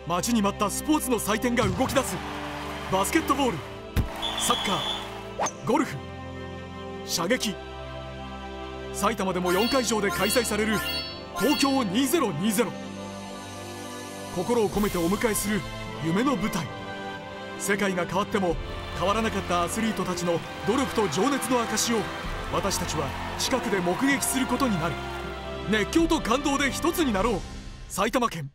待ちに待ったスポーツの祭典が動き出す。バスケットボール、サッカー、ゴルフ、射撃。埼玉でも4会場で開催される東京2020。心を込めてお迎えする夢の舞台。世界が変わっても変わらなかったアスリートたちの努力と情熱の証を私たちは近くで目撃することになる。熱狂と感動で一つになろう。埼玉県。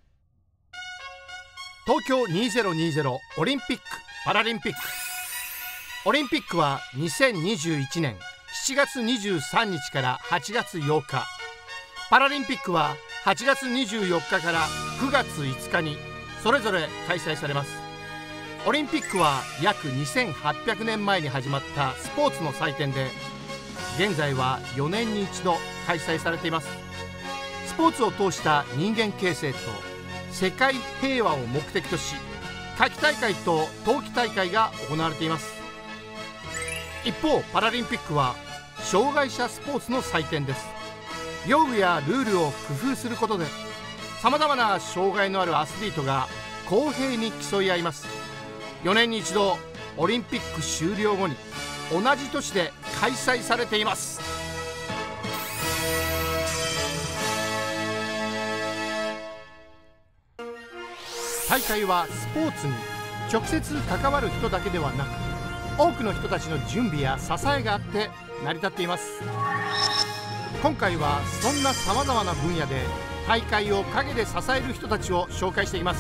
東京2020オリンピック・パラリンピック。オリンピックは2021年7月23日から8月8日、パラリンピックは8月24日から9月5日にそれぞれ開催されます。オリンピックは約2800年前に始まったスポーツの祭典で、現在は4年に一度開催されています。スポーツを通した人間形成と世界平和を目的とし、夏季大会と冬季大会が行われています。一方、パラリンピックは障害者スポーツの祭典です。用具やルールを工夫することで、さまざまな障害のあるアスリートが公平に競い合います。4年に一度、オリンピック終了後に同じ都市で開催されています。大会はスポーツに直接関わる人だけではなく、多くの人たちの準備や支えがあって成り立っています。今回はそんなさまざまな分野で大会を陰で支える人たちを紹介しています。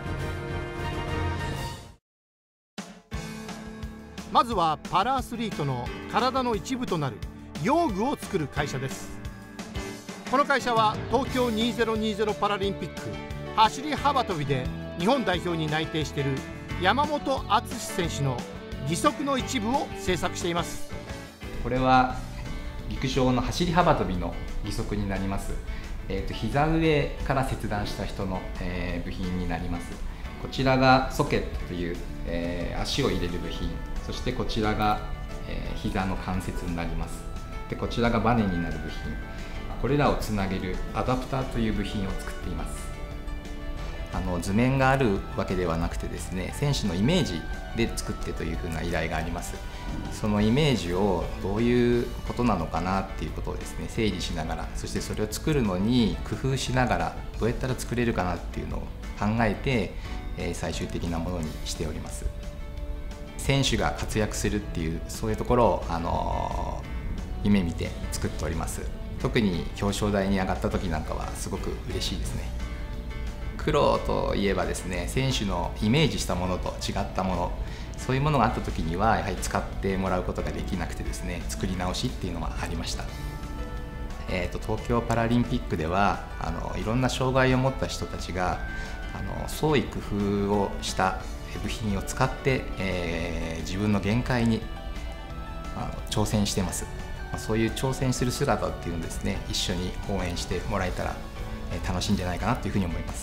まずはパラアスリートの体の一部となる用具を作る会社です。この会社は東京2020パラリンピック走り幅跳びで日本代表に内定している山本篤選手の義足の一部を製作しています。 これは陸上の走り幅跳びの義足になります。膝上から切断した人の、部品になります。こちらがソケットという、足を入れる部品、そしてこちらが、膝の関節になります。でこちらがバネになる部品、これらをつなげるアダプターという部品を作っています。図面があるわけではなくてですね、選手のイメージで作ってというふうな依頼があります。そのイメージをどういうことなのかなっていうことをですね、整理しながら、そしてそれを作るのに工夫しながらどうやったら作れるかなっていうのを考えて、最終的なものにしております。選手が活躍するっていう、そういうところを夢見て作っております。特に表彰台に上がった時なんかはすごく嬉しいですね。苦労といえばですね、選手のイメージしたものと違ったもの、そういうものがあった時にはやはり使ってもらうことができなくてですね、作り直しっていうのがありました。東京パラリンピックではいろんな障害を持った人たちが創意工夫をした部品を使って、自分の限界に挑戦してます。そういう挑戦する姿っていうのをですね、一緒に応援してもらえたら楽しいんじゃないかなというふうに思います。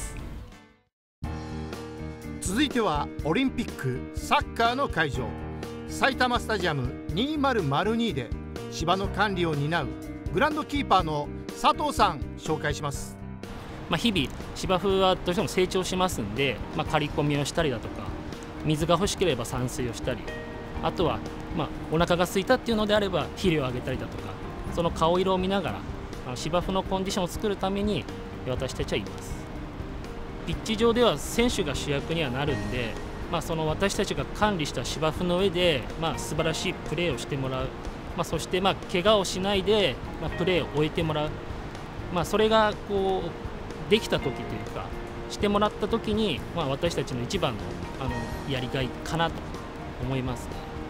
続いてはオリンピックサッカーの会場、埼玉スタジアム2002で芝の管理を担うグランドキーパーの佐藤さん、紹介します。 日々芝生はどうしても成長しますんで、刈り込みをしたりだとか、水が欲しければ散水をしたり、あとはお腹が空いたっていうのであれば肥料をあげたりだとか、その顔色を見ながら芝生のコンディションを作るために私たちはいます。ピッチ上では選手が主役にはなるんで、その私たちが管理した芝生の上で、素晴らしいプレーをしてもらう、そして怪我をしないで、プレーを終えてもらう、それができた時というか、してもらった時に、私たちの一番のやりがいかなと思います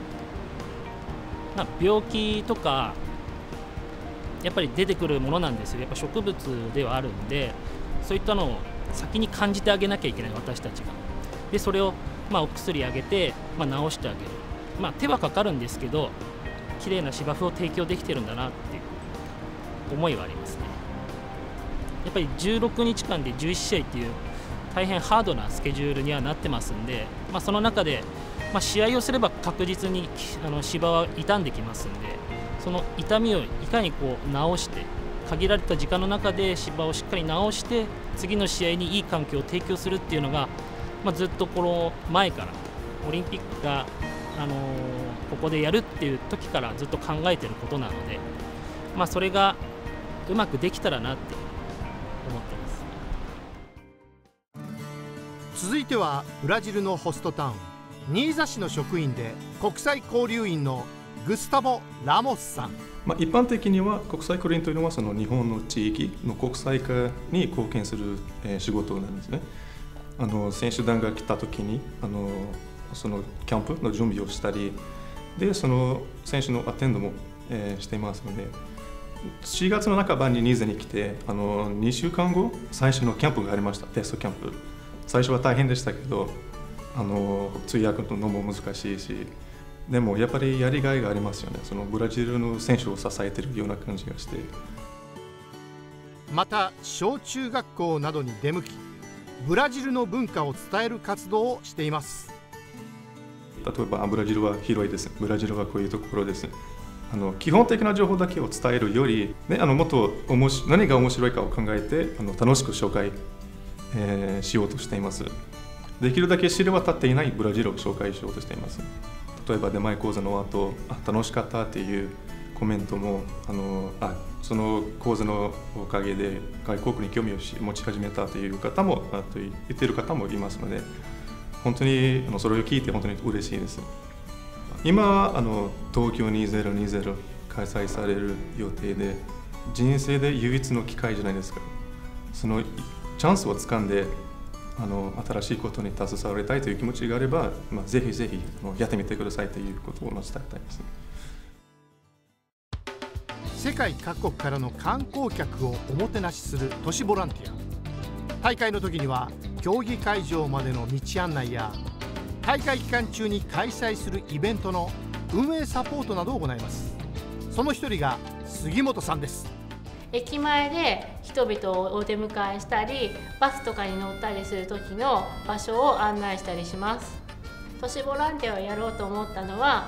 ね。病気とかやっぱり出てくるものなんですよ。やっぱ植物ではあるんで、そういったのを先に感じてあげなきゃいけない、私たちが。でそれをお薬あげて、治してあげる、手はかかるんですけど、綺麗な芝生を提供できてるんだなっていう思いはありますね。やっぱり16日間で11試合っていう大変ハードなスケジュールにはなってますんで、その中で、試合をすれば確実に芝は傷んできますんで、その痛みをいかに治して、限られた時間の中で芝をしっかり治して、次の試合にいい環境を提供するっていうのがずっとこの前からオリンピックが、ここでやるっていう時からずっと考えてることなので、それがうまくできたらなって思ってます。 続いてはブラジルのホストタウンニーザ市の職員で国際交流員のグスタボ・ラモスさん。 一般的には国際交流員というのはその日本の地域の国際化に貢献する仕事なんですね。選手団が来た時にそのキャンプの準備をしたりで、その選手のアテンドもしていますので、4月の半ばにニーザに来て2週間後最初のキャンプがありました。テストキャンプ、最初は大変でしたけど通訳のも難しいし、でもやっぱりやりがいがありますよね。そのブラジルの選手を支えているような感じがして。 また小中学校などに出向きブラジルの文化を伝える活動をしています。 例えばブラジルは広いです、ブラジルはこういうところです、基本的な情報だけを伝えるより、もっと何が面白いかを考えて楽しく紹介、しようとしています。できるだけ知れ渡っていないブラジルを紹介しようとしています。例えば出前講座の後楽しかったっていうコメントもその講座のおかげで外国に興味を持ち始めたという方も言っている方もいますので、本当にそれを聞いて本当に嬉しいです。今は東京2020開催される予定で、人生で唯一の機会じゃないですか。そのチャンスをつかんで新しいことに携わりたいという気持ちがあれば、ぜひぜひやってみてくださいということを伝えたいです。 世界各国からの観光客をおもてなしする都市ボランティア。大会の時には競技会場までの道案内や大会期間中に開催するイベントの運営サポートなどを行います。その一人が杉本さんです。 駅前で人々をお出迎えしたり、バスとかに乗ったりする時の場所を案内したりします。都市ボランティアをやろうと思ったのは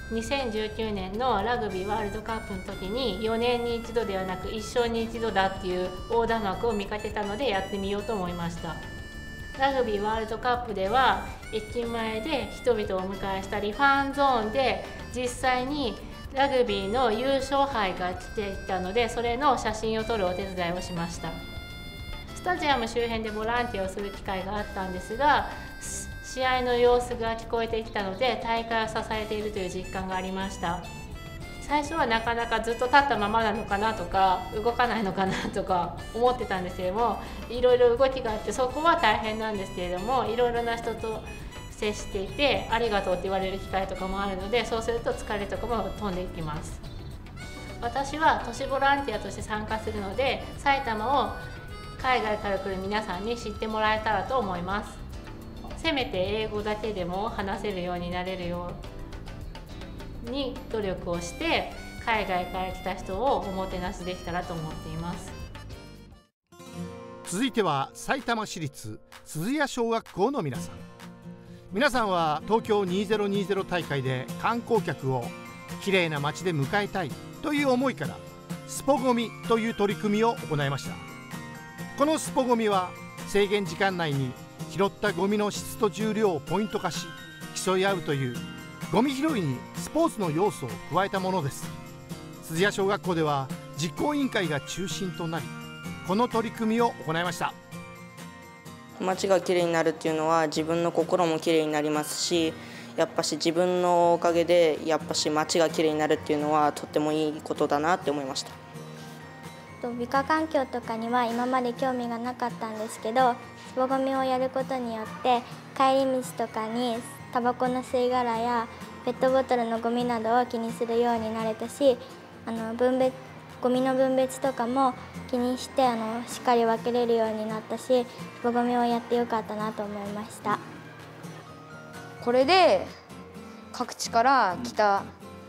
2019年のラグビーワールドカップの時に4年に一度ではなく一生に一度だっていう横断幕を見かけたのでやってみようと思いました。ラグビーワールドカップでは駅前で人々をお迎えしたり、ファンゾーンで実際にラグビーの優勝杯が来ていたので、それの写真を撮るお手伝いをしました。スタジアム周辺でボランティアをする機会があったんですが、試合の様子が聞こえてきたので大会を支えているという実感がありました。最初はなかなかずっと立ったままなのかなとか動かないのかなとか思ってたんですけれども、いろいろ動きがあってそこは大変なんですけれども、いろいろな人と接していてありがとうって言われる機会とかもあるので、そうすると疲れとかも飛んでいきます。私は都市ボランティアとして参加するので、埼玉を海外から来る皆さんに知ってもらえたらと思います。せめて英語だけでも話せるようになれるように努力をして海外から来た人をおもてなしできたらと思っています。 続いては埼玉市立鈴谷小学校の皆さん。皆さんは東京2020大会で観光客をきれいな街で迎えたいという思いからスポゴミという取り組みを行いました。このスポゴミは制限時間内に拾ったゴミの質と重量をポイント化し競い合うというゴミ拾いにスポーツの要素を加えたものです。鈴谷小学校では実行委員会が中心となり、この取り組みを行いました。 街がきれいになるっていうのは自分の心もきれいになりますし、やっぱし自分のおかげでやっぱし街がきれいになるっていうのはとってもいいことだなって思いました。 美化環境とかには今まで興味がなかったんですけど、スポゴミをやることによって帰り道とかにタバコの吸い殻やペットボトルのゴミなどを気にするようになれたし、ゴミの分別とかも気にしてしっかり分けれるようになったし、スポゴミをやってよかったなと思いました。 これで各地から来た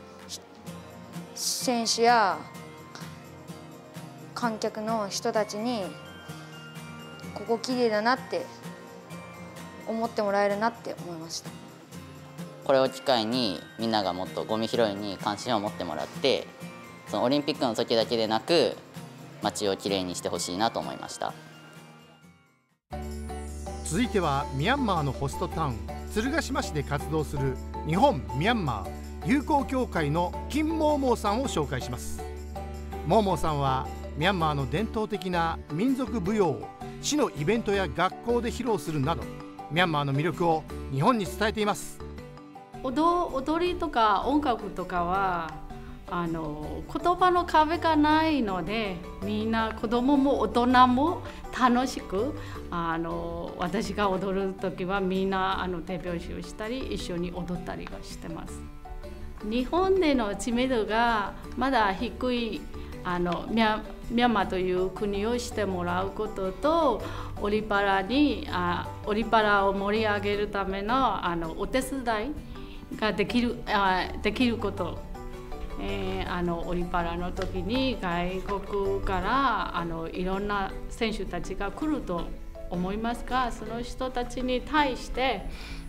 選手や観客の人たちにここ綺麗だなって思ってもらえるなって思いました。 これを機会にみんながもっとゴミ拾いに関心を持ってもらって、そのオリンピックの時だけでなく街をきれいにしてほしいなと思いました。 続いてはミャンマーのホストタウン鶴ヶ島市で活動する日本ミャンマー友好協会の金モーモーさんを紹介します。モーモーさんはミャンマーの伝統的な民族舞踊を市のイベントや学校で披露するなどミャンマーの魅力を日本に伝えています。 踊りとか音楽とかは言葉の壁がないので、みんな子供も大人も楽しく私が踊る時はみんな手拍子をしたり一緒に踊ったりしてます。日本での知名度がまだ低いミャンマーという国をしてもらうことと、オリパラを盛り上げるためのお手伝いができることオリパラの時に外国からいろんな選手たちが来ると思いますが、その人たちに対して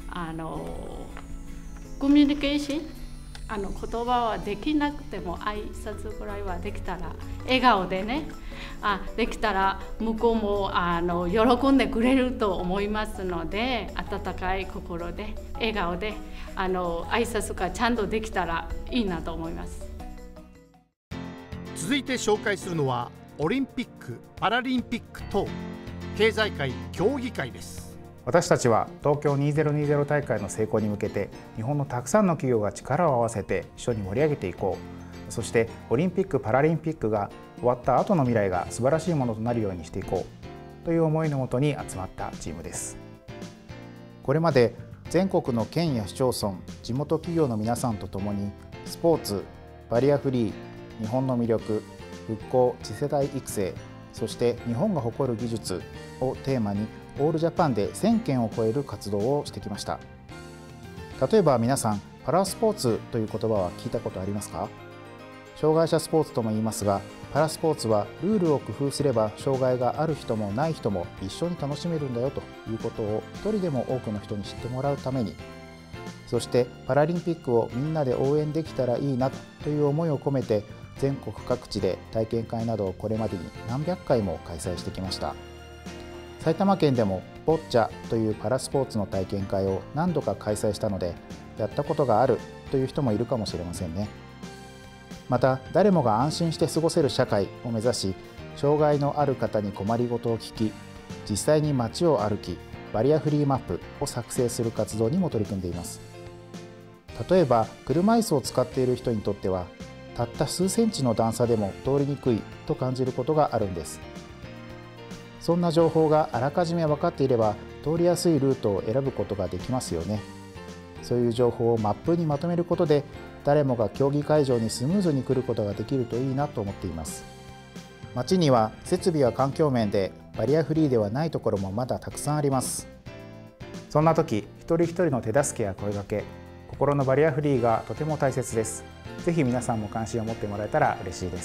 コミュニケーション言葉はできなくても挨拶ぐらいはできたら笑顔でねできたら向こうも喜んでくれると思いますので、温かい心で笑顔で挨拶がちゃんとできたらいいなと思います。 続いて紹介するのはオリンピック・パラリンピック等経済界協議会です。 私たちは東京2020大会の成功に向けて日本のたくさんの企業が力を合わせて一緒に盛り上げていこう、そしてオリンピック・パラリンピックが終わった後の未来が素晴らしいものとなるようにしていこうという思いのもとに集まったチームです。これまで全国の県や市町村、地元企業の皆さんと共にスポーツ、バリアフリー、日本の魅力、復興・次世代育成、そして日本が誇る技術をテーマにオールジャパンで1000件を超える活動をしてきました。例えば皆さん、パラスポーツという言葉は聞いたことありますか？障害者スポーツとも言いますが、パラスポーツはルールを工夫すれば障害がある人もない人も一緒に楽しめるんだよということを一人でも多くの人に知ってもらうために、そしてパラリンピックをみんなで応援できたらいいなという思いを込めて全国各地で体験会などをこれまでに何百回も開催してきました。埼玉県でもボッチャというパラスポーツの体験会を何度か開催したので、やったことがあるという人もいるかもしれませんね。また誰もが安心して過ごせる社会を目指し、障害のある方に困りごとを聞き、実際に街を歩きバリアフリーマップを作成する活動にも取り組んでいます。例えば車椅子を使っている人にとっては、たった数センチの段差でも通りにくいと感じることがあるんです。そんな情報があらかじめ分かっていれば通りやすいルートを選ぶことができますよね。そういう情報をマップにまとめることで、誰もが競技会場にスムーズに来ることができるといいなと思っています。街には設備や環境面でバリアフリーではないところもまだたくさんあります。そんな時、一人一人の手助けや声掛け、心のバリアフリーがとても大切です。ぜひ皆さんも関心を持ってもらえたら嬉しいです。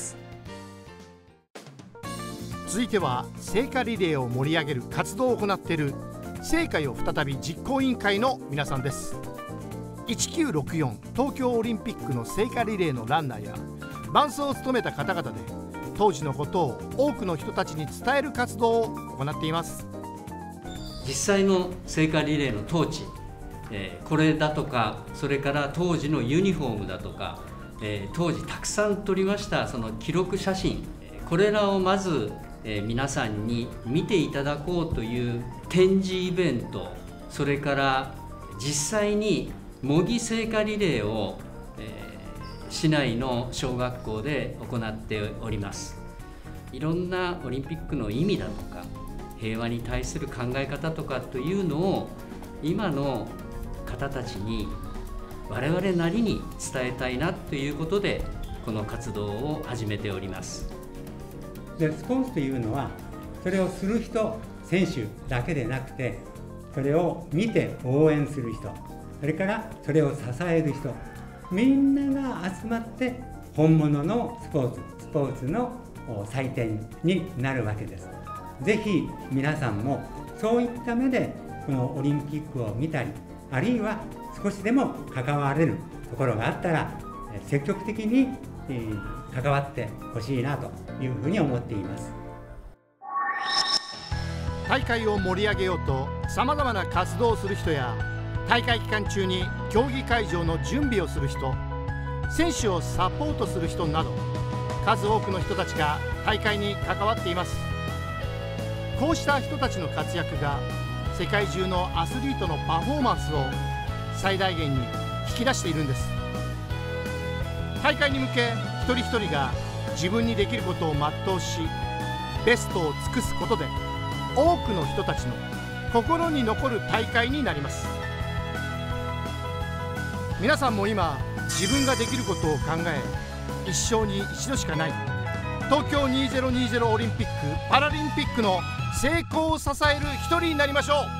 続いては聖火リレーを盛り上げる活動を行っている聖火よ再び実行委員会の皆さんです。1964東京オリンピックの聖火リレーのランナーや伴走を務めた方々で、当時のことを多くの人たちに伝える活動を行っています。 実際の聖火リレーのトーチ、これだとか、それから当時のユニフォームだとか、当時たくさん撮りましたその記録写真、これらをまず皆さんに見ていただこうという展示イベント、それから実際に模擬聖火リレーを、市内の小学校で行っております。いろんなオリンピックの意味だとか、平和に対する考え方とかというのを今の方たちに我々なりに伝えたいなということで、この活動を始めております。 でスポーツというのは、それをする人、選手だけでなくて、それを見て応援する人、それからそれを支える人、みんなが集まって本物のスポーツの祭典になるわけです。ぜひ皆さんもそういった目でこのオリンピックを見たり、あるいは少しでも関われるところがあったら積極的に関わってほしいなというふうに思っています。 大会を盛り上げようとさまざまな活動をする人や大会期間中に競技会場の準備をする人、選手をサポートする人など数多くの人たちが大会に関わっています。こうした人たちの活躍が世界中のアスリートのパフォーマンスを最大限に引き出しているんです。大会に向け一人一人が自分にできることを全うし、ベストを尽くすことで多くの人たちの心に残る大会になります。皆さんも今自分ができることを考え、一生に一度しかない東京2020オリンピック・パラリンピックの成功を支える一人になりましょう。